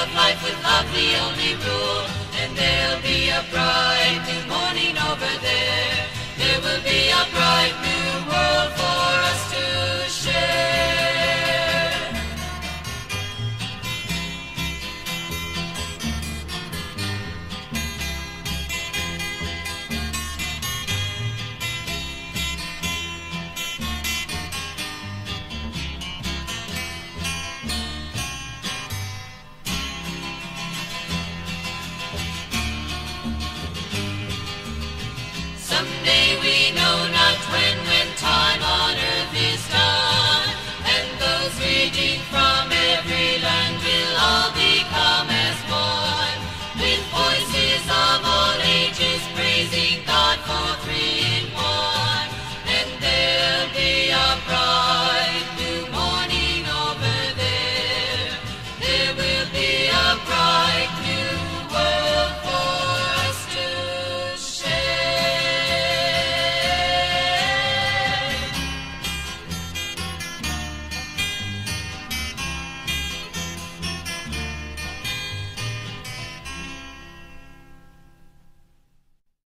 of life with love the only rule. And there'll be a bright new morning over there. There will be a bright new